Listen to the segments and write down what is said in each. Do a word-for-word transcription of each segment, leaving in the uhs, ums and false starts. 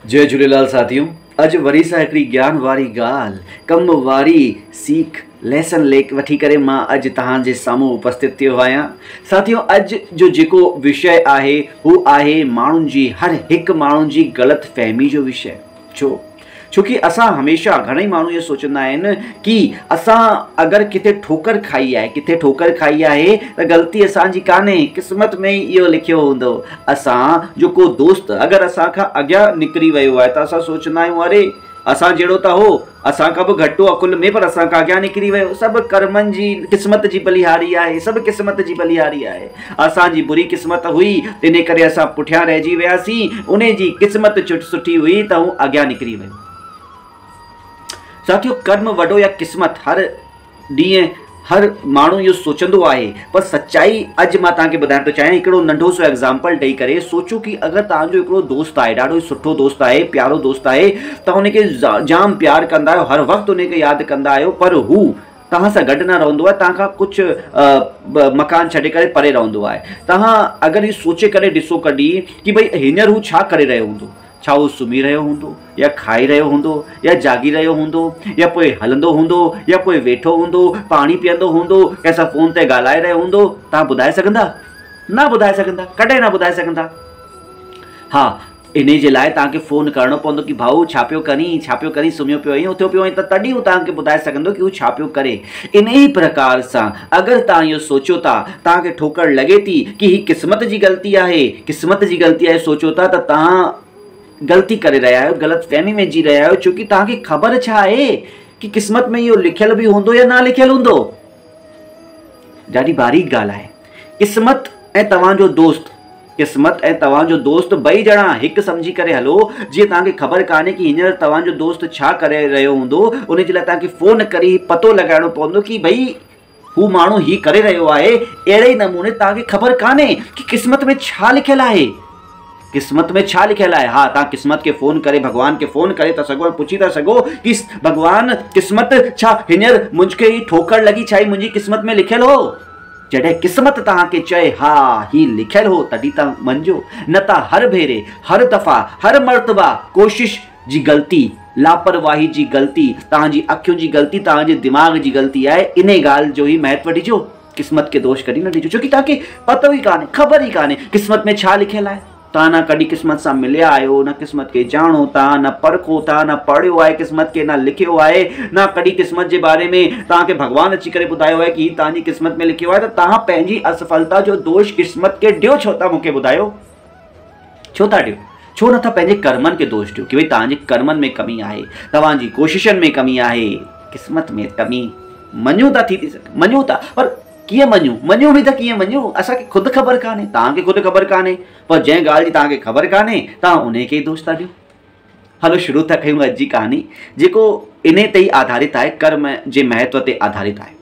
जय झूलेलाल साथियों। अज वरी सा हिकड़ी ज्ञान वारी गाल कम वारी सीख लेसन लेक वठी करे मां अज तहां जे सामू उपस्थित थियो आहियां। साथियों, अज जो जेको विषय आहे हू आहे माण्हुनि जी हर हिकु माण्हुनि जी ग़लति फहमी जो विषय। छो छोकी असां हमेशा घणेई माण्हू ये सोचंदा आहिनि कि असां अगरि किथे ठोकर खाई आहे किथे ठोकर खाई आहे त ग़लती असांजी कान्हे, क़िस्मत में ई इहो लिखियो हूंदो। असां जो को दोस्त अगरि असां खां अॻियां निकिरी वियो आहे त असां सोचंदा आहियूं अरे असां जहिड़ो त हो, असां खां बि घटि हो अकुल में, पर असां खां अॻियां निकिरी वियो। सभु कर्मनि जी क़िस्मत जी बलिहारी आहे, सभु क़िस्मत जी बलिहारी आहे। असांजी बुरी क़िस्मत हुई तिने करे असां पुठियां रहिजी वियासीं, उन जी क़िस्मत चुट सुठी हुई त हू अॻियां निकिरी वियो। साथियों, कर्म वॾो या क़िस्मत हर ॾींहुं हर माण्हू इहो सोचंदो आहे, पर सच्चाई अॼु मां तव्हांखे ॿुधाइण थो चाहियां। हिकिड़ो नंढो सो एग्ज़ाम्पल ॾेई करे सोचो कि अगरि तव्हांजो हिकिड़ो दोस्त आहे, ॾाढो सुठो दोस्त आहे, प्यारो दोस्त आहे, तव्हां हुनखे जाम प्यार कंदा आहियो, हर वक़्तु हुनखे यादि कंदा आहियो, पर हू तव्हां सां गॾु न रहंदो आहे, तव्हां खां कुझु मकान छॾे करे परे रहंदो आहे। तव्हां अगरि इहो सोचे करे ॾिसो कॾहिं कि भई हींअर हू छा करे रहियो हूंदो। छा वो सुम्ही रहियो हूंदो, या खाई रहियो हूंदो, या जागी रहियो हूंदो, या पोइ हलंदो हूंदो, या पोइ वेठो हूंदो, पाणी पीअंदो हूंदो, कंहिंसां फ़ोन ते ॻाल्हाए रहियो हूंदो? तव्हां ॿुधाए सघंदा? न ॿुधाए सघंदा, कॾहिं न ॿुधाए सघंदा। हा, इन जे लाइ तव्हांखे फ़ोन करिणो पवंदो कि भाऊ छा पियो करीं, छा पियो करीं, सुम्हियो पियो आहीं, उथियो पियो आहीं, त तॾहिं हू तव्हांखे ॿुधाए सघंदो कि हू छा पियो करे। इन ई प्रकार सां अगरि तव्हां इहो सोचो था, तव्हांखे ठोकर लॻे थी कि ही क़िस्मत जी ग़लती आहे, क़िस्मत जी ग़लती आहे, सोचो था त तव्हां ग़लती करे रहिया आहियो, ग़लति फहमी में जी रहिया आहियो। छोकी तव्हांखे ख़बर छा आहे कि क़िस्मत में इहो लिखियल बि हूंदो या न लिखियल हूंदो। ॾाढी बारीक ॻाल्हि आहे। क़िस्मत ऐं तव्हांजो दोस्त क़िस्मत ऐं तव्हांजो दोस्त ॿई ॼणा हिकु सम्झी करे हलो। जीअं तव्हांखे ख़बर कान्हे कि हींअर तव्हांजो दोस्त छा करे रहियो हूंदो, उन जे लाइ तव्हांखे फ़ोन करे पतो लॻाइणो पवंदो कि भई हू माण्हू ही करे रहियो आहे। अहिड़े ई नमूने तव्हांखे ख़बर कान्हे कि क़िस्मत में छा लिखियल आहे। क़िस्मत में छा लिखियल आहे? हा, तव्हां क़िस्मत खे फ़ोन करे भॻवान खे फ़ोन करे था सघो, पुछी था सघो कि भॻवान क़िस्मत छा हींअर मुंहिंजे ही ठोकर लॻी, छा ही मुंहिंजी क़िस्मत में लिखियल हो? जॾहिं क़िस्मत तव्हांखे चए हा ही लिखियल हो तॾहिं तव्हां मञिजो, न त हर भेरे हर दफ़ा हर मर्तबा कोशिश जी ग़लती, लापरवाही जी ग़लती, तव्हांजी अखियुनि जी ग़लती, तव्हांजे दिमाग़ जी ग़लती आहे। इन ॻाल्हि जो ई महत्व ॾिजो, क़िस्मत खे दोष कॾहिं न ॾिजो, छोकी तव्हांखे पतो ई कान्हे, ख़बर ई कान्हे क़िस्मत में छा लिखियल आहे। तव्हां न कॾहिं क़िस्मत सां मिलिया आहियो, न क़िस्मत खे ॼाणो था, न परखो था, न पढ़ियो आहे क़िस्मत खे, न लिखियो आहे, न कॾहिं क़िस्मत जे बारे में तव्हांखे भॻवान अची करे ॿुधायो आहे कि ही तव्हांजी क़िस्मत में लिखियो आहे। त तव्हां पंहिंजी असफलता जो दोष क़िस्मत खे ॾियो छो था? मूंखे ॿुधायो, छो था ॾियो? छो नथा पंहिंजे कर्मनि खे दोष ॾियो कि भई तव्हांजे कर्मनि में कमी आहे, तव्हांजी कोशिशनि में कमी आहे, क़िस्मत में कमी मञूं था, थी थी सघे मञूं था, पर कीअं मञूं? मञूं बि त कीअं मञूं? असांखे ख़ुदि ख़बर कान्हे, तव्हांखे ख़ुदि ख़बर कान्हे, पर जंहिं ॻाल्हि जी तव्हांखे ख़बर कान्हे तव्हां उन खे ई दोष था ॾियो। हलो शुरू था कयूं अॼु जी कहानी, जेको इन ते ई आधारित आहे, कर्म जे महत्व ते आधारित आहे।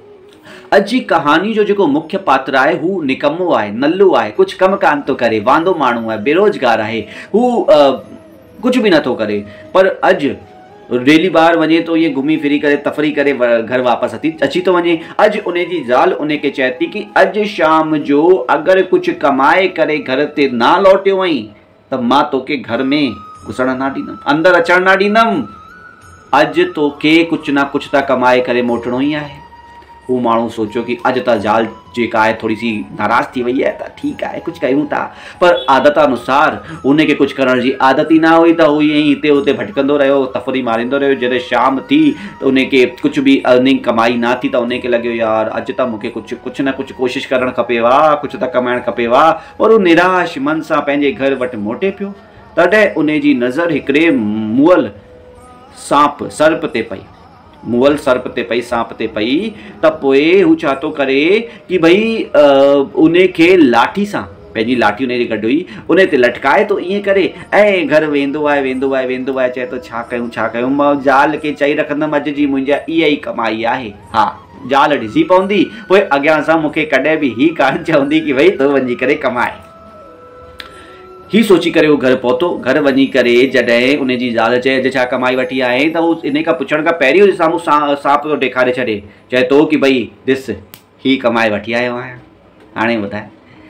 अॼु जी कहानी जो जेको मुख्य पात्र आहे हू निकम्मो आहे, नल्लो आहे, कुझु कमु कान थो करे, वांदो माण्हू आहे, बेरोज़गार आहे, हू कुझु बि नथो करे, पर अॼु डेली ॿाहिरि वञे थो, ईअं घुमी फिरी करे तफ़री करे घर वापसि अची अची थो वञे। अॼु उन जी ज़ाल उन खे चए थी कि अॼु शाम जो अगरि कुझु कमाए करे घर ते न लौटियो वहीं त मां तोखे घर में घुसण न ॾींदमि, अंदरि अचणु न ॾींदमि। अॼु तोखे कुझु न कुझु त कमाए करे मोटणो ई आहे। हू माण्हू सोचियो कि अॼु त ज़ाल जेका आहे थोरी सी नाराज़ थी वई आहे, त ठीकु आहे कुझु कयूं था, पर आदत अनुसार उनखे कुझु करण जी आदत ई न हुई, त हू ईअं ई हिते हुते भटकंदो रहियो, तफ़री मारींदो रहियो। जॾहिं शाम थी त उनखे कुझु बि अर्निंग कमाई न थी, त उनखे लॻियो यार अॼु त मूंखे कुझु कुझु न कुझु कोशिशि करणु खपेव, कुझु त कमाइणु खपेव, और हू निराश मन सां पंहिंजे घर वटि मोटे पियो। तॾहिं उन जी नज़र हिकिड़े मुअल सांप सर्प ते पई, मुअल सर्प ते पई, सांप ते पई। त पोइ हू छा थो करे कि भई उन खे लाठी सां, पंहिंजी लाठी उन जी गॾु हुई, उन ते लटकाए थो ईअं करे, ऐं घर वेंदो आहे वेंदो आहे वेंदो आहे, चए थो छा कयूं छा कयूं, मां ज़ाल खे चई रखंदमि अॼु जी मुंहिंजा इहा ई कमाई आहे। हा, ज़ाल ॾिसी पवंदी, पोइ अॻियां सां मूंखे कॾहिं बि ही कान चवंदी कि भई तूं वञी करे कमाए। ही सोची करे वो घर पहुतो। घर वञी करे जॾहिं उन जी ज़ाल चए अॼु छा कमाई वठी आहे, त हू इन खां पुछण खां पहिरीं उन साम्हूं सा सांप थो ॾेखारे छॾे, चए थो कि भई ॾिस ही कमाए वठी आयो आहियां, हाणे ॿुधाए।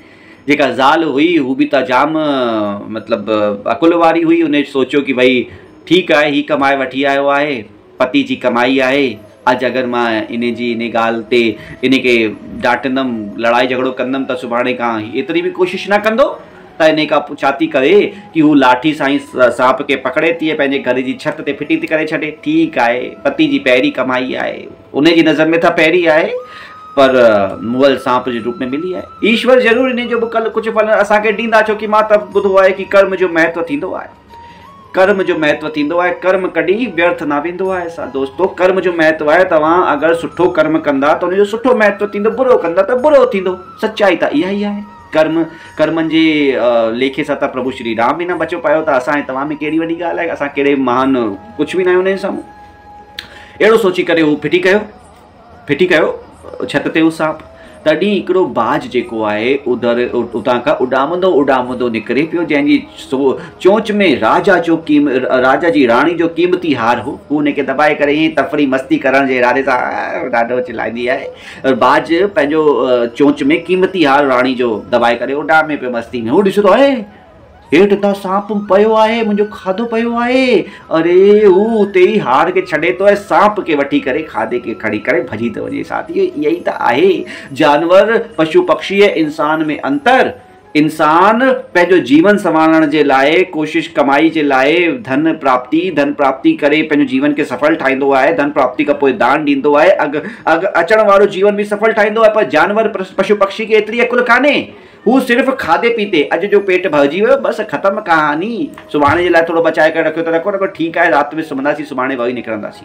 जेका ज़ाल हुई हू बि त जाम मतिलबु अकुल वारी हुई। उन सोचियो कि भई ठीकु आहे, ही कमाए वठी आयो आहे, पति जी कमाई आहे, अॼु अगरि मां इन जी इन ॻाल्हि ते इन खे डांटंदमि, लड़ाई झगड़ो कंदमि त सुभाणे खां एतिरी बि कोशिशि न कंदो, त इन खां पोइ छा थी करे कि हू लाठी सां ई सांप खे पकड़े थी, पंहिंजे घर जी छित ते फिटी थी करे छॾे। ठीकु आहे, पति जी पहिरीं कमाई आहे, उन जी नज़र में त पहिरीं आहे, पर मुअल सांप जे रूप में मिली आहे। ईश्वर ज़रूरु इन जो बि कल कुझु फल असांखे ॾींदा, छोकी मां त ॿुधो आहे कि कर्म जो महत्व थींदो आहे, कर्म जो महत्व थींदो आहे, कर्म कॾहिं व्यर्थ न वेंदो आहे। असां दोस्तो कर्म जो महत्व आहे, तव्हां अगरि सुठो कर्म कंदा त उनजो सुठो महत्व थींदो, बुरो कंदा त बुरो थींदो। सच्चाई त इहा ई आहे। कर्म कर्मनि जे लेखे सां त प्रभु श्री राम बि न बचो पायो, त असां तव्हां में कहिड़ी वॾी ॻाल्हि आहे, असां कहिड़े महान कुझु बि न आहियूं उन जे साम्हूं। अहिड़ो सोची करे हू फिटी कयो फिटी कयो छत ते हू सांप। तॾहिं हिकिड़ो बाज जेको आहे उधर उतां खां उॾामंदो उॾामंदो निकिरे पियो, जंहिंजी सो चोंच में राजा जो कीम राजा जी राणी जो क़ीमती हार हो। हू हुनखे दॿाए करे ईअं तफ़री मस्ती करण जे इरादे सां ॾाढो चिलाईंदी आहे। बाज पंहिंजो चोंच में क़ीमती हार राणी जो दॿाए करे उॾामे पियो मस्ती में। हू ॾिसंदो आहे हेठि त सांप पियो आहे, मुंहिंजो खाधो पियो आहे। अरे हू उते ई हार खे छॾे थो ऐं सांप खे वठी करे खाधे खे खणी करे भॼी थो वञे। साथी इहा ई त आहे जानवर, पशु पक्षी ऐं इंसान में अंतर। इंसान पंहिंजो जीवन संवारण जे लाइ, कोशिशि कमाई जे लाइ, धन प्राप्ति धन प्राप्ति करे पंहिंजो जीवन खे सफल ठाहींदो आहे, धन प्राप्ति खां पोइ दान ॾींदो आहे, अॻु अॻु अचण वारो जीवन बि सफल ठाहींदो आहे। पर जानवर पशु पक्षी खे एतिरी अकुल कान्हे, हू सिर्फ़ु खाधे पीते अॼु जो पेट भरिजी वियो, बसि ख़तमु कहानी। सुभाणे जे लाइ थोरो बचाए करे रखियो त रखो रखो ठीकु आहे, राति में सुम्हंदासीं, सुभाणे वरी निकिरंदासीं।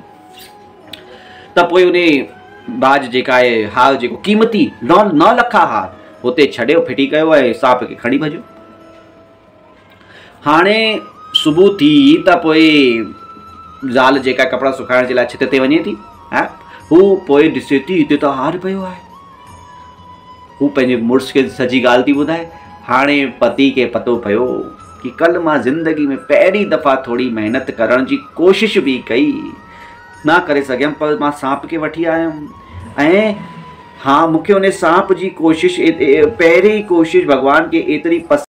त पोइ उन बाज जेका आहे हार जेको क़ीमती नौ नौ लख हार हुते छॾियो, फिटी कयो ऐं सांप खे खणी भॼियो। हाणे सुबुह थी त पोइ ज़ाल जेका कपिड़ा सुकाइण जे लाइ छित ते वञे थी, हा हू पोइ ॾिसे थी हिते त हार पियो आहे। हू पंहिंजे मुड़ुस खे सॼी ॻाल्हि थी ॿुधाए। हाणे पति खे पतो पियो कि कल्ह मां ज़िंदगी में पहिरीं दफ़ा थोरी महिनत करण जी कोशिशि बि कई, न करे सघियमि, पर मां सांप खे वठी आयुमि। ऐं हा मूंखे उन सांप जी कोशिशि पहिरीं कोशिशि भॻवान खे एतिरी पसंदि